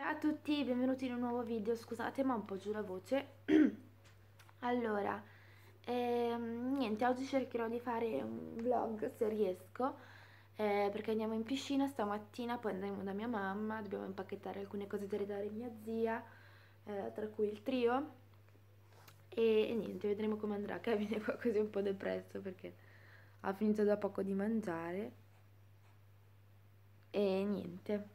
Ciao a tutti, benvenuti in un nuovo video. Scusate ma ho un po' giù la voce. Allora, niente, oggi cercherò di fare un vlog se riesco, perché andiamo in piscina stamattina, poi andremo da mia mamma, dobbiamo impacchettare alcune cose da ridare a mia zia, tra cui il trio, e niente, vedremo come andrà. Kevin è qua così un po' depresso perché ha finito da poco di mangiare, e niente.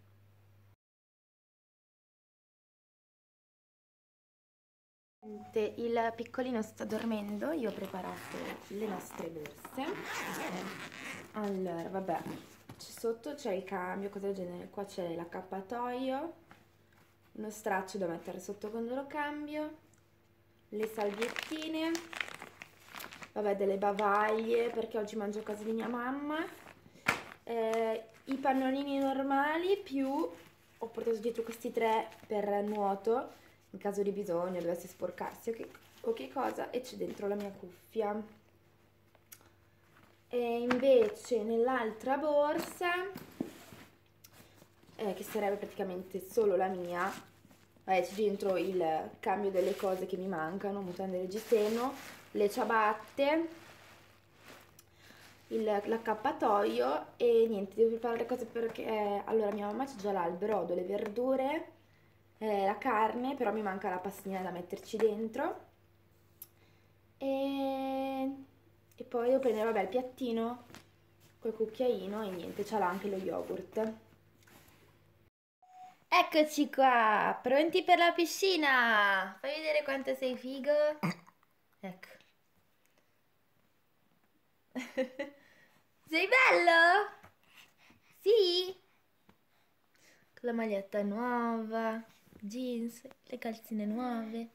Il piccolino sta dormendo, io ho preparato le nostre borse. Allora, vabbè, sotto c'è il cambio, cose del genere. Qua c'è l'accappatoio, uno straccio da mettere sotto quando lo cambio, le salviettine, vabbè, delle bavaglie perché oggi mangio a casa di mia mamma, i pannolini normali, più ho portato dietro questi tre per nuoto in caso di bisogno, dovesse sporcarsi o che cosa, e c'è dentro la mia cuffia. E invece nell'altra borsa, che sarebbe praticamente solo la mia, c'è dentro il cambio delle cose che mi mancano, mutande e reggiseno, le ciabatte, l'accappatoio, e niente, devo preparare le cose perché allora mia mamma c'è già là il brodo, le verdure, la carne, però mi manca la pastina da metterci dentro, e poi devo prendere, vabbè, il piattino col cucchiaino, e niente, c'ha là anche lo yogurt. Eccoci qua, pronti per la piscina. Fai vedere quanto sei figo. Ecco. Sei bello? Sì? Con la maglietta nuova, jeans, le calzine nuove.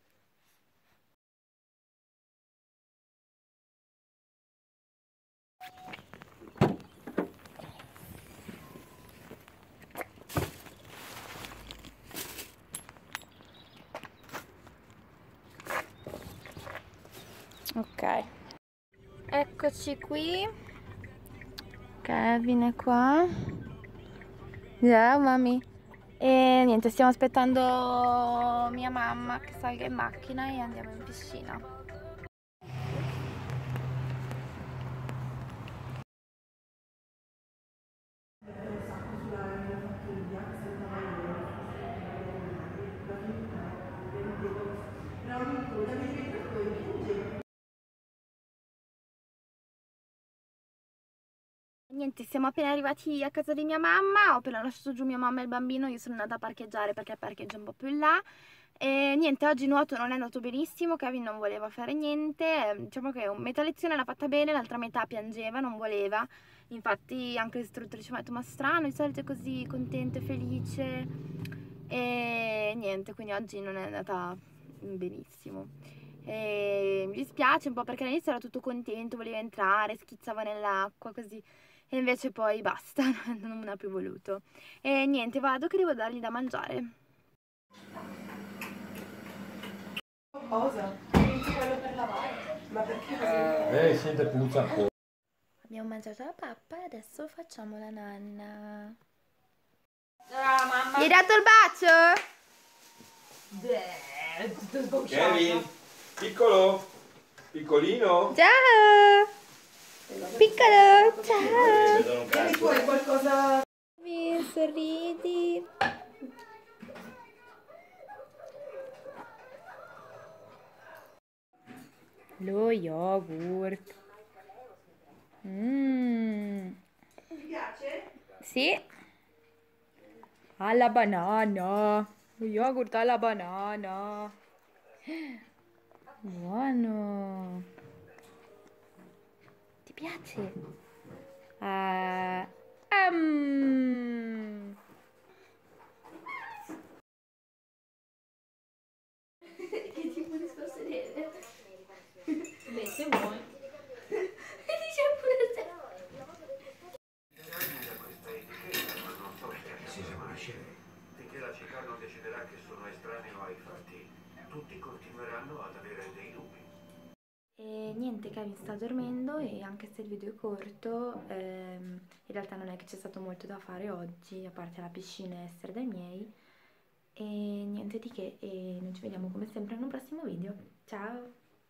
Ok. Eccoci qui. Kevin è qua. Ciao, mami. E niente, stiamo aspettando mia mamma che salga in macchina e andiamo in piscina. Niente, siamo appena arrivati a casa di mia mamma, ho appena lasciato giù mia mamma e il bambino, io sono andata a parcheggiare perché il parcheggio è un po' più in là. E niente, oggi nuoto non è andato benissimo, Kevin non voleva fare niente, diciamo che metà lezione l'ha fatta bene, l'altra metà piangeva, non voleva. Infatti anche l'istruttore ci ha detto: ma strano, di solito è così contento e felice. E niente, quindi oggi non è andata benissimo. E mi dispiace un po' perché all'inizio era tutto contento, voleva entrare, schizzava nell'acqua così, e invece poi basta, non ha più voluto. E niente, vado che devo dargli da mangiare. Cosa? Usi quello per lavare? Ma perché così? Sente puzza un po'. Abbiamo mangiato la pappa e adesso facciamo la nanna. Ah, mamma! Gli hai dato il bacio? Beh, tutto sbocciato. Kevin, piccolo, piccolino. Ciao! Piccolo, ciao! Vedono un Vieni cazzo. fuori qualcosa. Mi sorridi. Lo yogurt. Mmm. Ti piace? Sì. Alla banana. Lo yogurt alla banana. Buono. Ti piace? Ah. Che tipo di sedere? Beh, se vuoi. Dice pure te. Finché la città non deciderà che sono estraneo ai fatti, tutti continueranno ad avere dei dubbi. E niente, Kevin sta dormendo, e anche se il video è corto, in realtà non è che c'è stato molto da fare oggi, a parte la piscina e essere dai miei. e niente di che, e noi ci vediamo come sempre in un prossimo video. Ciao!